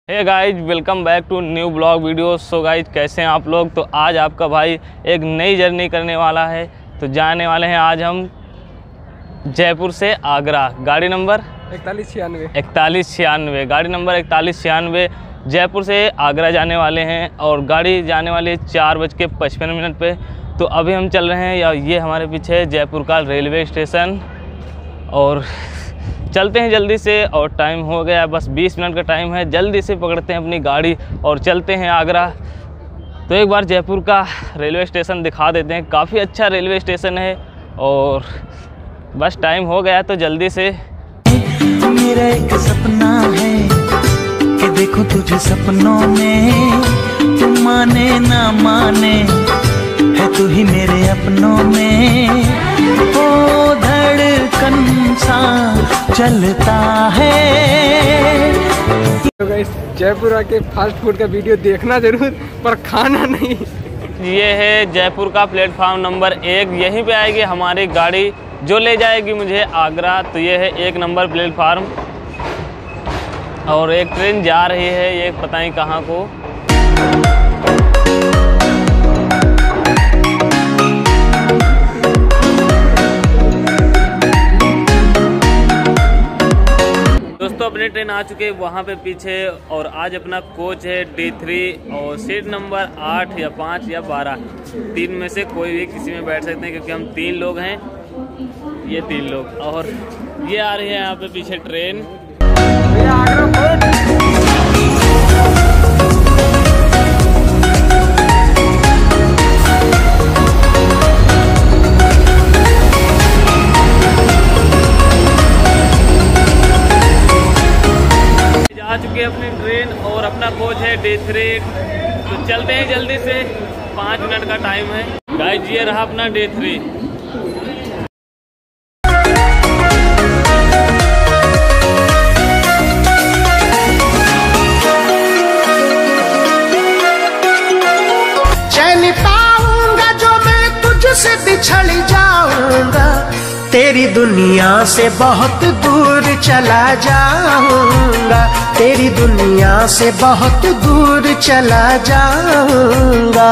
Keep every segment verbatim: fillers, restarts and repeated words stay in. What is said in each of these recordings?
Hey guys, welcome back to new blog video. So guys, कैसे हैं आप लोग। तो आज आपका भाई एक नई जर्नी करने वाला है। तो जाने वाले हैं आज हम जयपुर से आगरा। गाड़ी नंबर इकतालीस छियानवे इकतालीस छियानवे गाड़ी नंबर इकतालीस छियानवे जयपुर से आगरा जाने वाले हैं। और गाड़ी जाने वाली है चार बज के पचपन मिनट पे। तो अभी हम चल रहे हैं, या ये हमारे पीछे है जयपुर का रेलवे स्टेशन। और चलते हैं जल्दी से, और टाइम हो गया बस बीस मिनट का टाइम है। जल्दी से पकड़ते हैं अपनी गाड़ी और चलते हैं आगरा। तो एक बार जयपुर का रेलवे स्टेशन दिखा देते हैं। काफ़ी अच्छा रेलवे स्टेशन है और बस टाइम हो गया तो जल्दी से। मेरा एक सपना है कि देखो तुझे सपनों में, तू माने ना माने है तू ही मेरे अपनों में। ओ धड़कन सा चलता है। तो गाइस, जयपुर आके फास्ट फूड का वीडियो देखना जरूर, पर खाना नहीं। ये है जयपुर का प्लेटफार्म नंबर एक। यहीं पे आएगी हमारी गाड़ी जो ले जाएगी मुझे आगरा। तो ये है एक नंबर प्लेटफार्म और एक ट्रेन जा रही है, ये पता नहीं कहाँ को। दोस्तों, अपनी ट्रेन आ चुके हैं वहाँ पे पीछे। और आज अपना कोच है डी थ्री और सीट नंबर आठ या पाँच या बारह, तीन में से कोई भी किसी में बैठ सकते हैं, क्योंकि हम तीन लोग हैं। ये तीन लोग, और ये आ रही है यहाँ पे पीछे ट्रेन। आ चुकी है अपनी ट्रेन और अपना कोच है डी थ्री। तो चलते हैं जल्दी से, पाँच मिनट का टाइम है। गाइस, ये रहा अपना डी थ्री। चैन पाऊंगा जो मैं तुझसे बिछड़ जाऊंगा, तेरी दुनिया से बहुत दूर चला जाऊंगा, तेरी दुनिया से बहुत दूर चला जाऊंगा।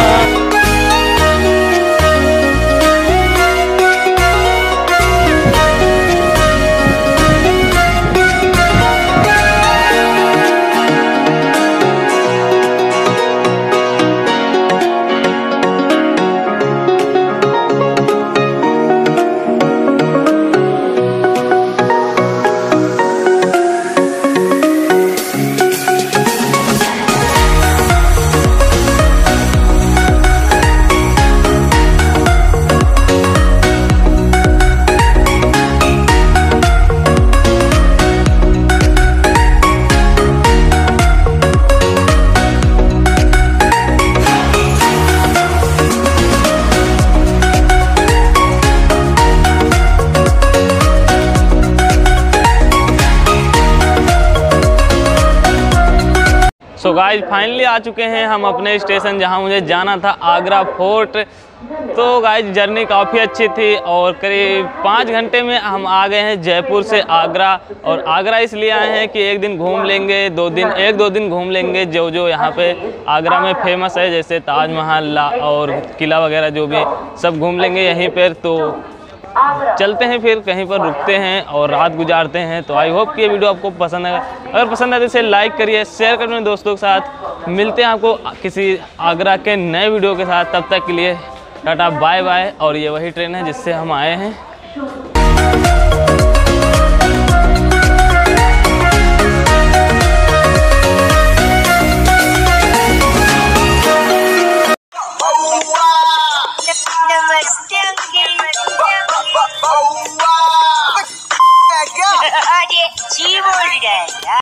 सो गाइज, फाइनली आ चुके हैं हम अपने स्टेशन जहां मुझे जाना था, आगरा फोर्ट। तो गाइज, जर्नी काफ़ी अच्छी थी और करीब पाँच घंटे में हम आ गए हैं जयपुर से आगरा। और आगरा इसलिए आए हैं कि एक दिन घूम लेंगे, दो दिन एक दो दिन घूम लेंगे जो जो यहाँ पे आगरा में फेमस है, जैसे ताजमहल और किला वगैरह, जो भी सब घूम लेंगे यहीं पर। तो चलते हैं, फिर कहीं पर रुकते हैं और रात गुजारते हैं। तो आई होप कि ये वीडियो आपको पसंद आएगा। अगर पसंद आए तो इसे लाइक करिए, शेयर करिए अपने दोस्तों के साथ। मिलते हैं आपको किसी आगरा के नए वीडियो के साथ। तब तक के लिए टाटा बाय बाय। और ये वही ट्रेन है जिससे हम आए हैं।